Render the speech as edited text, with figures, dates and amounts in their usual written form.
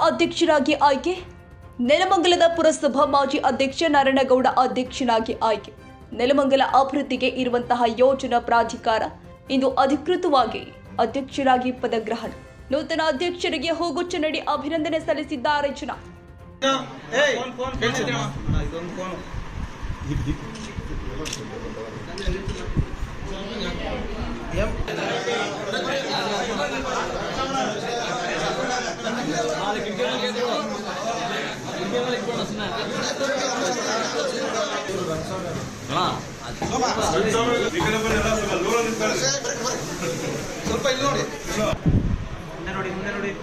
ಅಧ್ಯಕ್ಷರಾಗಿ ಆಯ್ಕೆ. ನೆಲಮಂಗಲದ ಪುರಸಭಾ ಮಾಜಿ ಅಧ್ಯಕ್ಷ ನಾರಾಯಣಗೌಡ ಅಧ್ಯಕ್ಷನಾಗಿ ಆಯ್ಕೆ. ನೆಲಮಂಗಲ ಅಭಿವೃದ್ಧಿಗೆ ಇರುವಂತಹ ಯೋಜನಾ ಪ್ರಾಧಿಕಾರ ಇಂದು ಅಧಿಕೃತವಾಗಿ ಅಧ್ಯಕ್ಷರಾಗಿ ಪದಗ್ರಹಣ. ನೂತನ ಅಧ್ಯಕ್ಷರಿಗೆ ಹೂಗುಚ್ಚ ನೀಡಿ ಅಭಿನಂದನೆ ಸಲ್ಲಿಸಿದ್ದಾರೆ ಜನ. ಸ್ವಲ್ಪ ಇಲ್ಲಿ ನೋಡಿ, ಮುಂದೆ ನೋಡಿ.